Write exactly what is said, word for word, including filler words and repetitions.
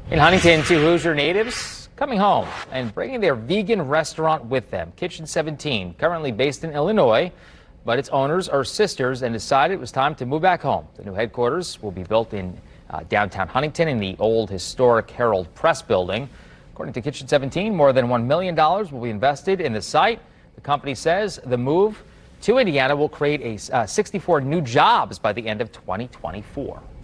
In Huntington, two Hoosier natives coming home and bringing their vegan restaurant with them. Kitchen seventeen, currently based in Illinois, but its owners are sisters and decided it was time to move back home. The new headquarters will be built in uh, downtown Huntington in the old historic Herald Press building. According to Kitchen seventeen, more than one million dollars will be invested in the site. The company says the move to Indiana will create a, uh, sixty-four new jobs by the end of twenty twenty-four.